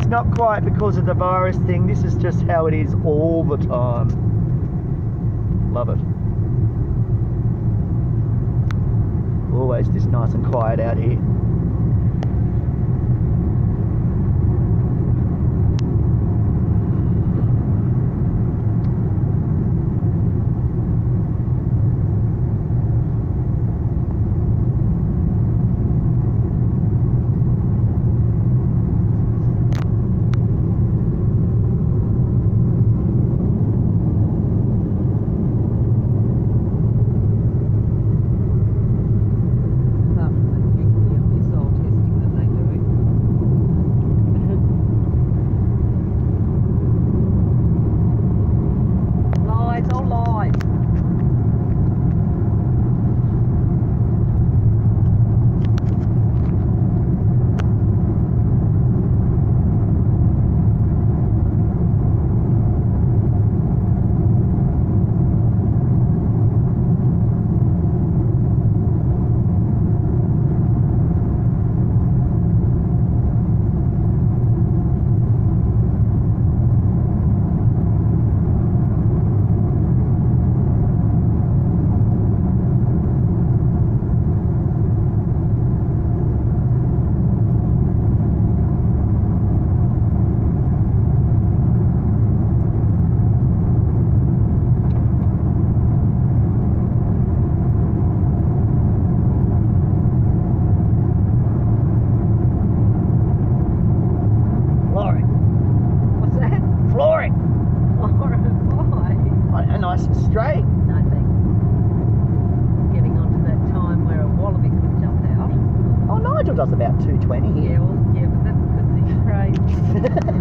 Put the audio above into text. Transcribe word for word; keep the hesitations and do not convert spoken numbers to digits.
not quite because of the virus thing. This is just how it is all the time. Love it. Always just nice and quiet out here. Straight. Nothing. Getting on to that time where a wallaby could jump out. Oh, Nigel does about two twenty here. Yeah, well, yeah, but that's because he's crazy.